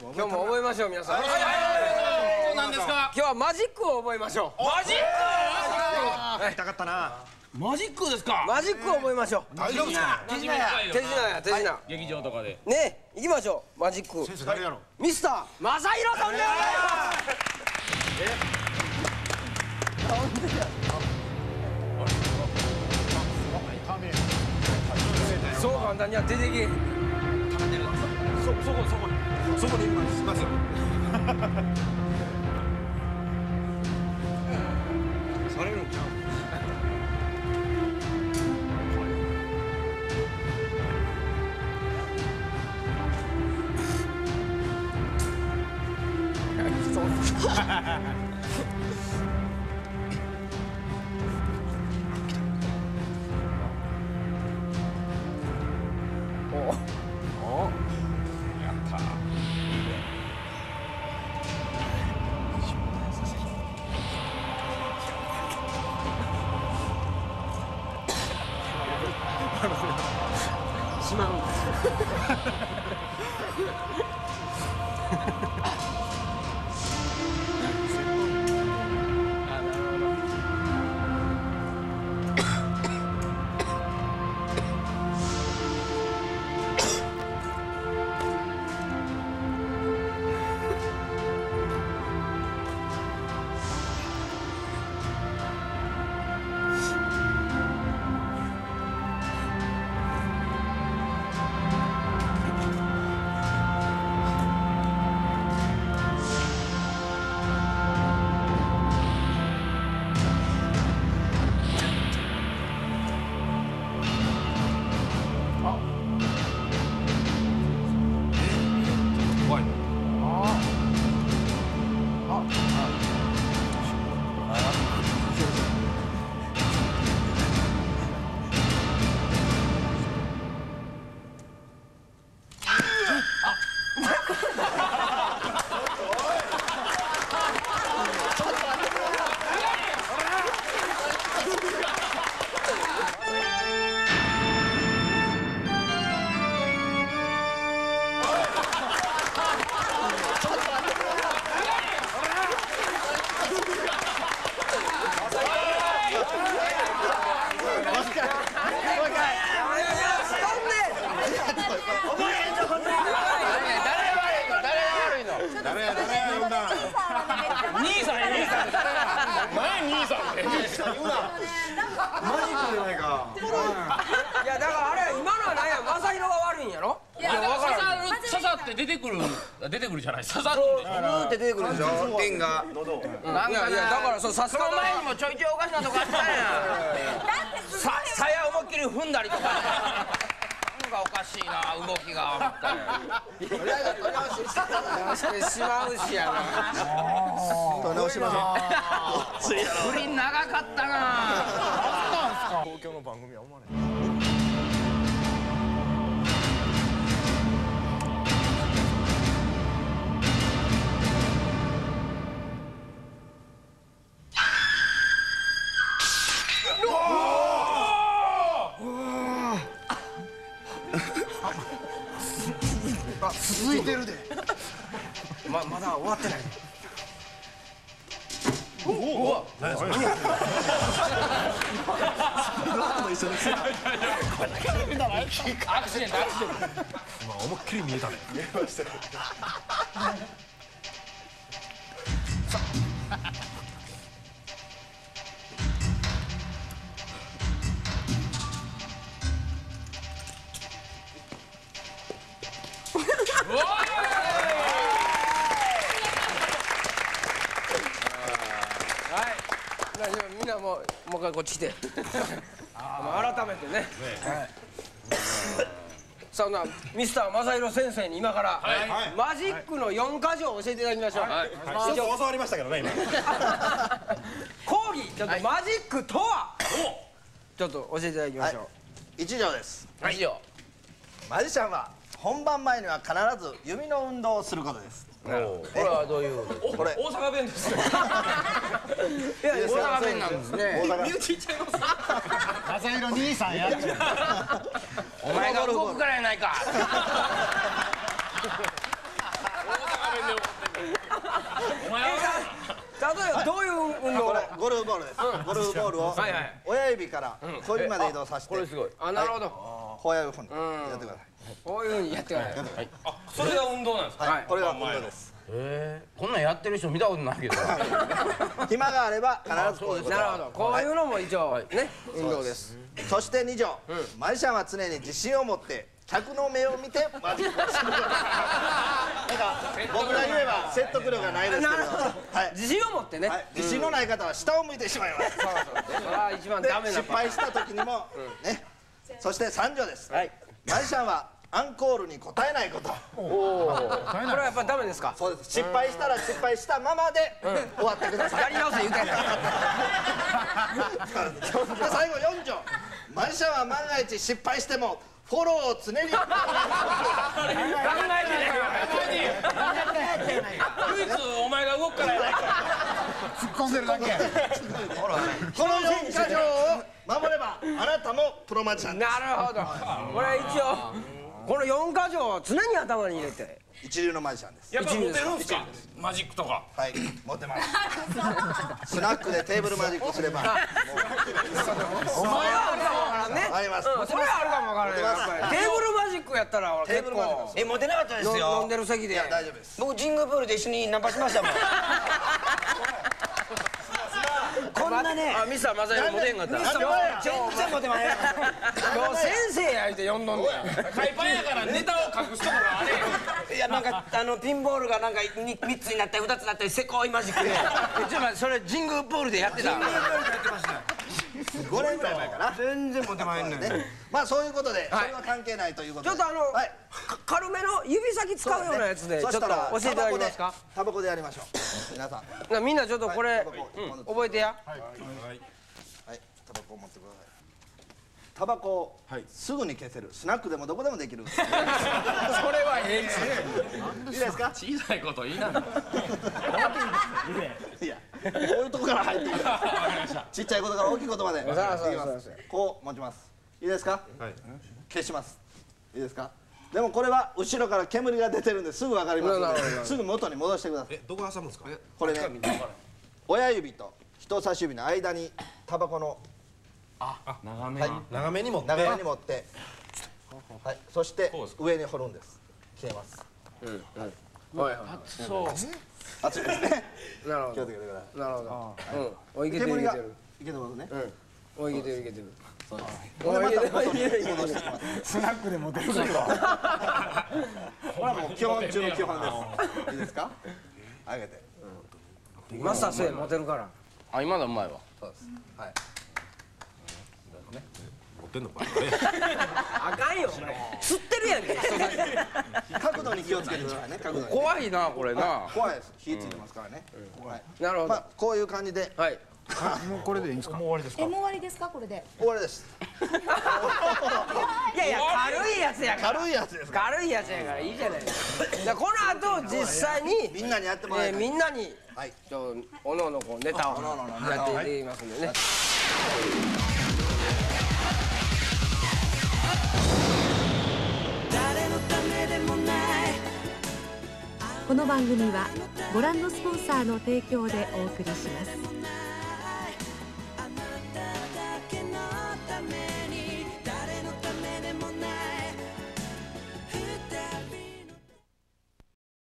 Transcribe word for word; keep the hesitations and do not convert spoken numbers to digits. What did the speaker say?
今日も覚えましょう皆さん。 何ですか？ 今日はマジックを覚えましょう。 マジック？ 痛かったな。 マジックですか？ マジックを覚えましょう。 大丈夫ですか？ 手品や手品や手品。 劇場とかで。 ねえ行きましょうマジック。 先生誰やろ？ ミスター正弘さんでございます。そう簡単には出てけ。 そそこそこそこで今しますよ。されるんちゃう？ しまうんです。いやだからあれ今のは何や正弘が悪いんやろ。 いや刺さる刺さって出てくる出てくるじゃない刺さるんでしょ。 ブーって出てくるでしょ剣が。いやいやだからそう刺すから。 その前にもちょいちょいおかしなとこあったんや。ささや思いっきり踏んだりとか。なんかおかしいな動きが思ったんや。 してしまうしやな。 直しましょ振り長かったな。 公共の番組は思わない。続いてるで。 ままだ終わってない。 おお。何それ。 アクシデントアクシデント。 今思いっきり見えたね。見えましたね。 みんなもうもう一回こっち来て。改めてね。さあなミスター正弘先生に今からマジックのよんか条を教えていただきましょう。 一応教わりましたけどね今。 講義ちょっとマジックとはちょっと教えていただきましょう。 一条です。 以上。 マジシャンは本番前には必ず指の運動をすることです。 これはどういうこれ大阪弁ですよ。いや大阪弁なんですね。 身内いっちゃいます。 正弘兄さんや。 お前が動くからやないか。 大阪ゴルフボールです。ゴルフボールをはいはい親指から小指まで移動させてこれすごい。 あ、なるほど。 こういうふうにやってください。 こういうふうにやってください。 あ、それが運動なんですか。 はい、これが運動です。 ええ、こんなんやってる人見たことないけど。 暇があれば必ずこういうこと。 なるほど。こういうのも一応ね、運動です。 そしてに条、マジシャンは常に自信を持って客の目を見てマジックをする。なんか僕が言えば説得力がないですけど、はい、 自信を持ってね。 はい、自信のない方は下を向いてしまいます。 それは一番でダメな失敗した時にもね。そしてさん条です。 はい。 マジシャンはアンコールに答えないこと。 これはやっぱダメですか。 そうです。失敗したら失敗したままで終わってください。 やり直せ言うてんねん。 で最後よん条、マジシャンは万が一失敗してもフォローを常に考えてないわ。 唯一お前が動くからやないか。 突っ込んでるだけや。 このよんか条を守ればあなたもプロマジシャンです。 なるほど。これ一応このよんか条を常に頭に入れて。 一流のマジシャンです。 やっぱモテるんすか。マジックとか。 はい、持ってます。スナックでテーブルマジックすればお前はあるかもわからんね。 あります。 それはあるかもわからんよ。やっぱりテーブルマジックやったら俺結構え、モテなかったです飲よん。でる席で。 いや大丈夫です。 僕ジングルプールで一緒にナンパしましたもん。こんなね。 あ、ミスターマサイモテんかった。 なんで今全然モテまへん。 日先生や言うて呼んどんねん。 海パンやからネタを隠すところあれ。 いや、なんかあのピンボールがなんかみ三つになったり二つになったりせこいマジックで。え、ちょっと待って、それジングルプールでやってた。 ごねんぐらい前かな。 全然モテまへんねん。 ね、まあそういうことで、それは関係ないということで。 ちょっとあのはい、 か軽めの指先使うようなやつでちょっと教えていただけますか。 タバコでやりましょう。皆さん。 なみんなちょっとこれタバコうん覚えてや。 はい、タバコを持ってください。タバコをすぐに消せる。スナックでもどこでもできる。 それはええ。 いいですか。 小さいこといいな。 いや、こういうとこから入ってくる。ちっちゃいことから大きいことまで。いきます。こう持ちます。いいですか。消します。いいですか。でもこれは後ろから煙が出てるんですぐわかりますので、すぐ元に戻してください。 え、どこ挟むんですか。 これね、親指と人差し指の間にタバコの長めに。長めに持って。 長めに持って、はい、そして上に掘るんです。消えます。 はいはい。 そう。 熱いですね。 なるほど。 気をつけてください。 なるほど。うん。おいけてるい煙がけてる。 いけてますね。 おいけてるいけてる。 そうです。 おいけてるいけてる。 戻してきます。 スナックでモテるから。 これはもう基本中の基本です。いいですか。上げて。 マスターせいモテるから。 あ、今のうまいわ。 そうです。はい。 持ってんのか。 あかんよ。釣ってるやんけ。 角度に気をつけてくださいね。角度に。 怖いな、これな。 怖いです。火ついてますからね。はい。 なるほど。 まあこういう感じではい。 もうこれでいいんですか。もう終わりですえ、もう終わりですかこれで。 終わりです。 いやいや軽いやつやから。 軽いやつですか。 軽いやつやからいいじゃないですか。じゃあこの後実際にみんなにやってもらえーいたい。 みんなにはい。 ちょおのおのこうネタをおのおののネやタをっていきますんでね。 この番組はご覧のスポンサーの提供でお送りします。